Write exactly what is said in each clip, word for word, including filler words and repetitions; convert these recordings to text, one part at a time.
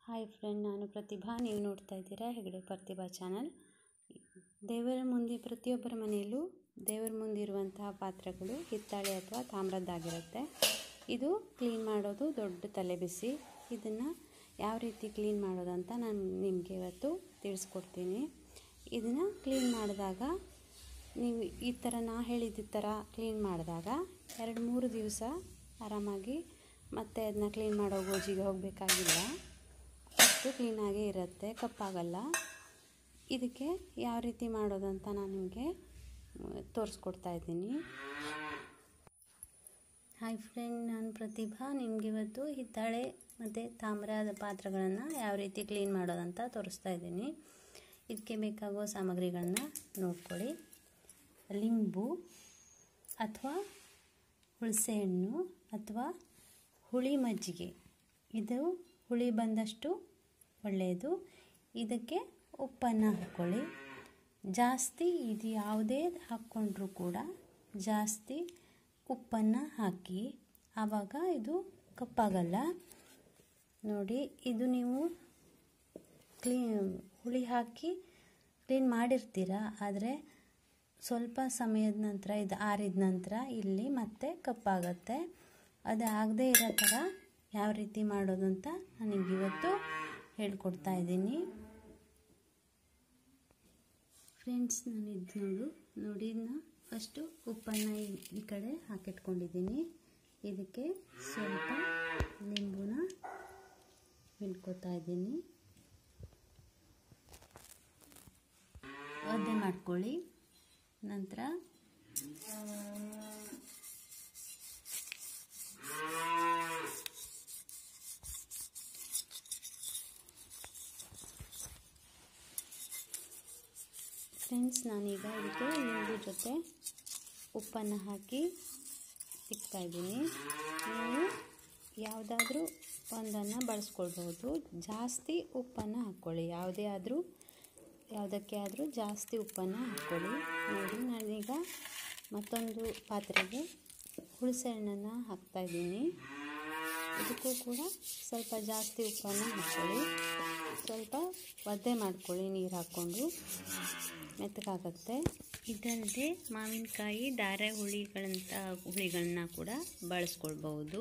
Hi friend, ನಾನು ಪ್ರತಿಭಾ. ನೀವು ನೋಡ್ತಾ ಇದ್ದೀರಾ ಹೆಗಡೆ ಪ್ರತಿಭಾ ಚಾನಲ್. ದೇವರ ಮುಂದೆ ಪ್ರತಿಯೊಬ್ಬರ ಮನೆಯಲ್ಲೂ ದೇವರ ಮುಂದಿರುವಂತಹ ಪಾತ್ರೆಗಳು ಹಿತ್ತಾಳೆ ಅಥವಾ ತಾಮ್ರದ್ದಾಗಿರುತ್ತೆ. ಇದು ಕ್ಲೀನ್ ಮಾಡೋದು ದೊಡ್ಡ ತಲೆಬಿಸಿ. ಇದನ್ನು ಯಾವ ರೀತಿ ಕ್ಲೀನ್ ಮಾಡೋದಂತ ನಾನು ನಿಮಗೆ ಇವತ್ತು ತಿಳಿಸ್ಕೊಡ್ತೀನಿ. ಇದನ್ನು ಕ್ಲೀನ್ ಮಾಡಿದಾಗ ನೀವು ಈ ಥರ ನಾ ಹೇಳಿದ ಥರ ಕ್ಲೀನ್ ಮಾಡಿದಾಗ ಎರಡು ಮೂರು ದಿವಸ ಆರಾಮಾಗಿ ಮತ್ತೆ ಅದನ್ನ ಕ್ಲೀನ್ ಮಾಡೋ ಗೋಜಿಗೆ ಹೋಗಬೇಕಾಗಿಲ್ಲ. ಅಷ್ಟು ಕ್ಲೀನಾಗೇ ಇರುತ್ತೆ, ಕಪ್ಪಾಗಲ್ಲ. ಇದಕ್ಕೆ ಯಾವ ರೀತಿ ಮಾಡೋದಂತ ನಾನು ನಿಮಗೆ ತೋರಿಸ್ಕೊಡ್ತಾ ಇದ್ದೀನಿ. ಹಾಯ್ ಫ್ರೆಂಡ್, ನಾನು ಪ್ರತಿಭಾ. ನಿಮಗೆ ಇವತ್ತು ಹಿತ್ತಾಳೆ ಮತ್ತು ತಾಮ್ರದ ಪಾತ್ರೆಗಳನ್ನು ಯಾವ ರೀತಿ ಕ್ಲೀನ್ ಮಾಡೋದಂತ ತೋರಿಸ್ತಾ ಇದ್ದೀನಿ. ಇದಕ್ಕೆ ಬೇಕಾಗುವ ಸಾಮಗ್ರಿಗಳನ್ನ ನೋಡ್ಕೊಳ್ಳಿ. ಲಿಂಬು ಅಥವಾ ಹುಣಸೆಹಣ್ಣು ಅಥವಾ ಹುಳಿ ಮಜ್ಜಿಗೆ, ಇದು ಹುಳಿ ಬಂದಷ್ಟು ಒಳ್ಳೆಯದು. ಇದಕ್ಕೆ ಉಪ್ಪನ್ನು ಹಾಕ್ಕೊಳ್ಳಿ. ಜಾಸ್ತಿ ಇದು ಯಾವುದೇ ಹಾಕ್ಕೊಂಡ್ರೂ ಕೂಡ ಜಾಸ್ತಿ ಉಪ್ಪನ್ನು ಹಾಕಿ, ಆವಾಗ ಇದು ಕಪ್ಪಾಗಲ್ಲ. ನೋಡಿ, ಇದು ನೀವು ಕ್ಲೀನ್ ಹುಳಿ ಹಾಕಿ ಕ್ಲೀನ್ ಮಾಡಿರ್ತೀರ, ಆದರೆ ಸ್ವಲ್ಪ ಸಮಯದ ನಂತರ ಇದು ಆರಿದ ನಂತರ ಇಲ್ಲಿ ಮತ್ತೆ ಕಪ್ಪಾಗತ್ತೆ. ಅದು ಆಗದೇ ಇರೋ ಥರ ಯಾವ ರೀತಿ ಮಾಡೋದು ಅಂತ ನಾನು ನಿಮ್ಗೆ ಇವತ್ತು ಹೇಳ್ಕೊಡ್ತಾ ಇದ್ದೀನಿ. ಫ್ರೆಂಡ್ಸ್, ನಾನು ಇದು ನೋಡು ನೋಡಿ ಇದನ್ನ ಫಸ್ಟು ಉಪ್ಪನ್ನು ಈ ಕಡೆ ಹಾಕಿಟ್ಕೊಂಡಿದ್ದೀನಿ. ಇದಕ್ಕೆ ಸ್ವಲ್ಪ ಲಿಂಬುನ ಹಿಂಡ್ಕೊತಾ ಇದ್ದೀನಿ. ಒದ್ದೆ ಮಾಡ್ಕೊಳ್ಳಿ. ನಂತರ ಫ್ರೆಂಡ್ಸ್, ನಾನೀಗ ಇದಕ್ಕೆ ಲಿಂಬು ಜೊತೆ ಉಪ್ಪನ್ನು ಹಾಕಿ ಇಡ್ತಾ ಇದ್ದೀನಿ. ನೀವು ಯಾವುದಾದ್ರೂ ಒಂದನ್ನು ಬಳಸ್ಕೊಳ್ಬೋದು. ಜಾಸ್ತಿ ಉಪ್ಪನ್ನು ಹಾಕ್ಕೊಳ್ಳಿ. ಯಾವುದೇ ಆದರೂ ಯಾವುದಕ್ಕೆ ಆದರೂ ಜಾಸ್ತಿ ಉಪ್ಪನ್ನು ಹಾಕ್ಕೊಳ್ಳಿ. ನೋಡಿ, ನಾನೀಗ ಮತ್ತೊಂದು ಪಾತ್ರೆಗೆ ಹುಣಸೆ ಹಣ್ಣನ್ನು ಹಾಕ್ತಾಯಿದ್ದೀನಿ. ಇದಕ್ಕೂ ಕೂಡ ಸ್ವಲ್ಪ ಜಾಸ್ತಿ ಉಪ್ಪನ್ನು ಹಾಕ್ಕೊಳ್ಳಿ. ಸ್ವಲ್ಪ ಒದ್ದೆ ಮಾಡ್ಕೊಳ್ಳಿ, ನೀರು ಹಾಕ್ಕೊಂಡು, ಮೆತ್ತಗಾಗತ್ತೆ. ಇದಲ್ಲದೆ ಮಾವಿನಕಾಯಿ ಧಾರೆ ಹುಳಿಗಳಂಥ ಹುಳಿಗಳನ್ನ ಕೂಡ ಬಳಸ್ಕೊಳ್ಬಹುದು.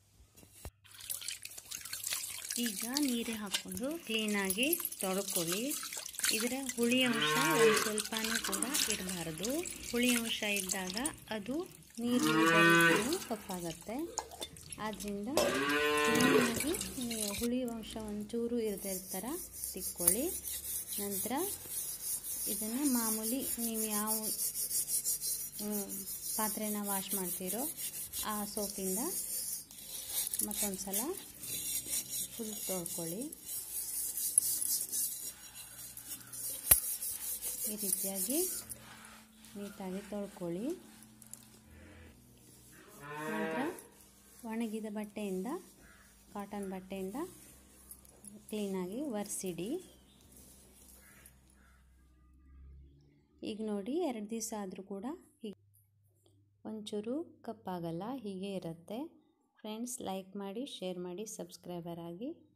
ಈಗ ನೀರು ಹಾಕ್ಕೊಂಡು ಕ್ಲೀನಾಗಿ ತೊಳ್ಕೊಳ್ಳಿ. ಇದರ ಹುಳಿ ಅಂಶ ಒಂದು ಸ್ವಲ್ಪನೂ ಕೂಡ ಇರಬಾರ್ದು. ಹುಳಿ ಅಂಶ ಇದ್ದಾಗ ಅದು ನೀರು ಕಪ್ಪಾಗತ್ತೆ. ಆದ್ದರಿಂದ ಕ್ಲೀನಾಗಿ ಹುಳಿ ಅಂಶ ಒಂಚೂರು ಇರದೇ ಥರ ತಿಕ್ಕೊಳ್ಳಿ. ನಂತರ ಇದನ್ನು ಮಾಮೂಲಿ ನೀವು ಯಾವ ಪಾತ್ರೆನ ವಾಶ್ ಮಾಡ್ತೀರೋ ಆ ಸೋಪಿಂದ ಮತ್ತೊಂದು ಸಲ ಫುಲ್ ತೊಳ್ಕೊಳ್ಳಿ. ಈ ರೀತಿಯಾಗಿ ನೀಟಾಗಿ ತೊಳ್ಕೊಳ್ಳಿ. ನಂತರ ಒಣಗಿದ ಬಟ್ಟೆಯಿಂದ, ಕಾಟನ್ ಬಟ್ಟೆಯಿಂದ ಕ್ಲೀನಾಗಿ ಒರೆಸಿಡಿ. ಈಗ ನೋಡಿ, ಎರಡು ದಿವಸ ಆದರೂ ಕೂಡ ಹೀಗೆ ಒಂಚೂರು ಕಪ್ಪಾಗಲ್ಲ, ಹೀಗೆ ಇರುತ್ತೆ. ಫ್ರೆಂಡ್ಸ್, ಲೈಕ್ ಮಾಡಿ, ಶೇರ್ ಮಾಡಿ, ಸಬ್ಸ್ಕ್ರೈಬರ್ ಆಗಿ.